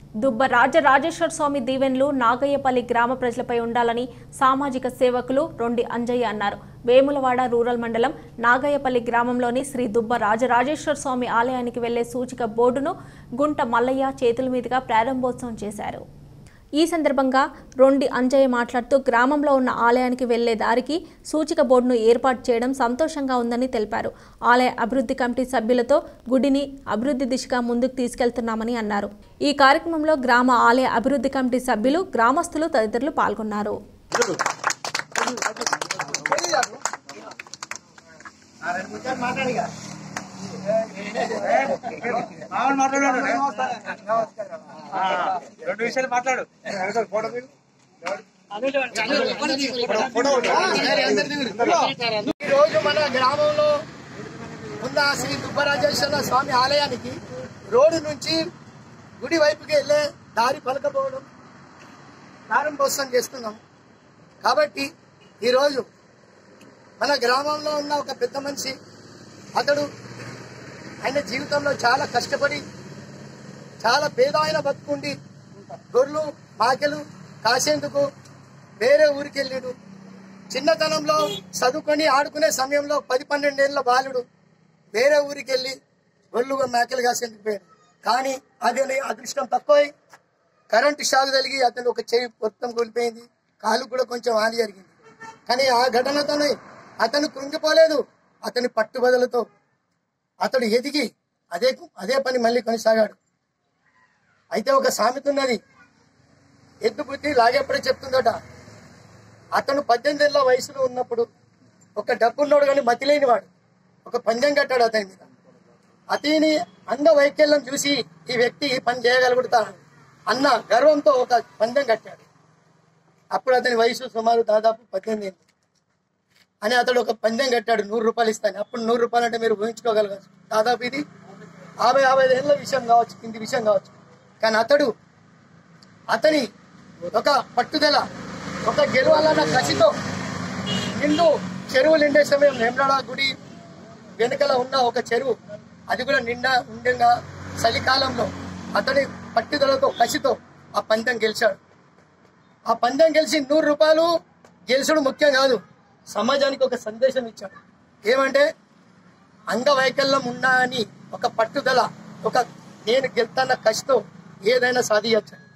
దుబ్బ రాజరాజేశ్వర స్వామి దీవెనలు నాగయ్యపల్లి గ్రామ ప్రజలపై ఉండాలని సామాజిక సేవకులు రొండి అంజయ్య అన్నారు. వేములవాడ రూరల్ మండలం నాగయ్యపల్లి గ్రామంలోని శ్రీ దుబ్బ రాజరాజేశ్వర స్వామి ఆలయానికి వెళ్లే సూచిక బోర్డును గుంట మల్లయ్య చేతుల మీదుగా ప్రారంభోత్సవం చేశారు. ఈ సందర్భంగా రొండి అంజయ్య మాట్లాడుతూ గ్రామంలో ఉన్న ఆలయానికి వెళ్లే దారికి సూచిక బోర్డును ఏర్పాటు చేయడం సంతోషంగా ఉందని తెలిపారు. ఆలయ అభివృద్ధి కమిటీ సభ్యులతో గుడిని అభివృద్ధి దిశగా ముందుకు తీసుకెళ్తున్నామని అన్నారు. ఈ కార్యక్రమంలో గ్రామ ఆలయ అభివృద్ధి కమిటీ సభ్యులు, గ్రామస్తులు తదితరులు పాల్గొన్నారు. రెండు విషయాలు మాట్లాడు. ఈ రోజు మన గ్రామంలో ఉన్న శ్రీ దుబ్బరాజేశ్వర స్వామి ఆలయానికి రోడ్డు నుంచి గుడి వైపుకి వెళ్లే దారి పలకపోవడం ప్రారంభోత్సవం చేస్తున్నాం. కాబట్టి ఈరోజు మన గ్రామంలో ఉన్న ఒక పెద్ద మనిషి, అతడు ఆయన జీవితంలో చాలా కష్టపడి చాలా పేదమైన బతుకుండి గొర్రెలు మాకెలు కాసేందుకు వేరే ఊరికి వెళ్ళాడు. చిన్నతనంలో చదువుకొని ఆడుకునే సమయంలో 10-12 ఏళ్ల బాలుడు వేరే ఊరికి వెళ్ళి గొర్రెలు మేకలు కాసేందుకు పోయాడు. కానీ అదే అదృష్టం తక్కువై కరెంటు షాక్ తగిలి అతను ఒక చెయ్యి మొత్తం కూలిపోయింది, కాలు కూడా కొంచెం హాని జరిగింది. కానీ ఆ ఘటనతోనే అతను కృంగిపోలేదు. అతని పట్టుబదలతో అతడు ఎదిగి అదే పని మళ్ళీ కొనసాగాడు. అయితే ఒక సామెత ఉన్నది, ఎద్దు బుద్ధి లాగేప్పుడే చెప్తుందట. అతను 18 ఏళ్ల వయసులో ఉన్నప్పుడు ఒక డబ్బున్నోడు కానీ మతిలేని వాడు ఒక పందెం కట్టాడు అతని మీద. అతని అంగవైకల్యం చూసి ఈ వ్యక్తి ఈ పని చేయగలుగుతాడు అన్న గర్వంతో ఒక పందెం కట్టాడు. అప్పుడు అతని వయసు సుమారు దాదాపు 18 ఏళ్ళు అని అతడు ఒక పందెం కట్టాడు. 100 రూపాయలు ఇస్తాను. అప్పుడు 100 రూపాయలు అంటే మీరు ఊహించుకోగలగాలి, దాదాపు ఇది 50-55 ఏళ్ళ విషయం కావచ్చు, కింది విషయం కావచ్చు. కానీ అతని ఒక పట్టుదల, ఒక గెలవాలన్న కసితో నిండు చెరువు నిండే సమయం వేములవాడ గుడి వెనుకల ఉన్న ఒక చెరువు, అది కూడా ఉండగా చలికాలంలో అతని పట్టుదలతో కసితో ఆ పందెం గెలిచాడు. ఆ పందెం గెలిచి 100 రూపాయలు గెలిచడం ముఖ్యం కాదు, సమాజానికి ఒక సందేశం ఇచ్చాడు. ఏమంటే అంగవైకల్యం ఉన్నా అని ఒక పట్టుదల, ఒక నేను గెలుతాన్న కసితో ఏదైనా సాధించచ్చు.